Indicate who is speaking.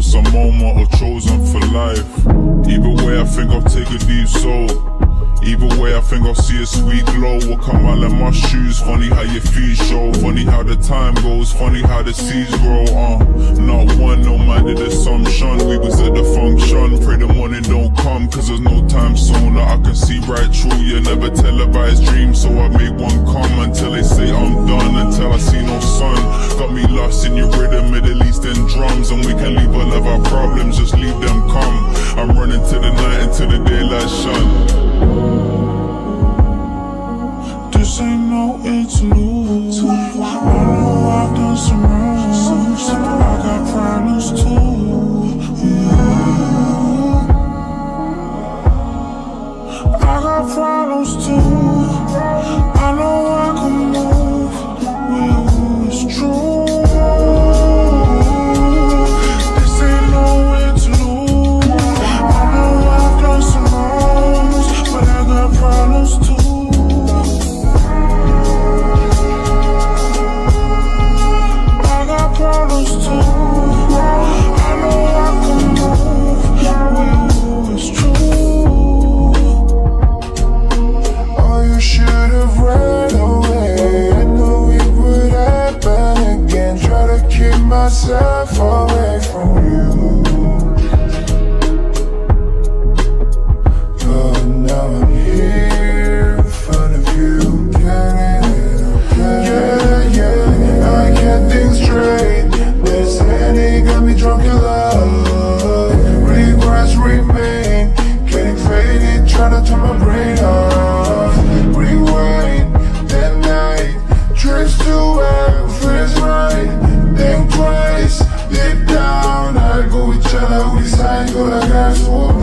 Speaker 1: for some moment or chosen for life. Either way, I think I'll take a deep soul. Either way, I think I'll see a sweet glow. Will come out like my shoes. Funny how your feet show. Funny how the time goes. Funny how the seeds grow. Not one, no minded assumption. We was at the function. Pray the morning don't come, cause there's no time soon. I can see right through. You never televised dreams, so I make one come until they say I'm done. Until I see no sun. Got me lost in your rhythm, Middle Eastern drums. And we can leave all of our problems, just leave them come. I'm running to the night until the daylight shine. This ain't no interlude. I know I've done some wrong. I got problems too. Yeah. I got problems too. I know I can move with you, it's true. This ain't no interlude. I know I've done some wrongs, but I got problems too. Myself away from you, but now I'm here in front of you. Yeah, I can't think straight. This headache got me drunk in love. Regrets remain, getting faded, trying to turn my brain off. Rewind that night, trips to act, feels right. Think twice, deep down, I go with each other, we sign, go like guys for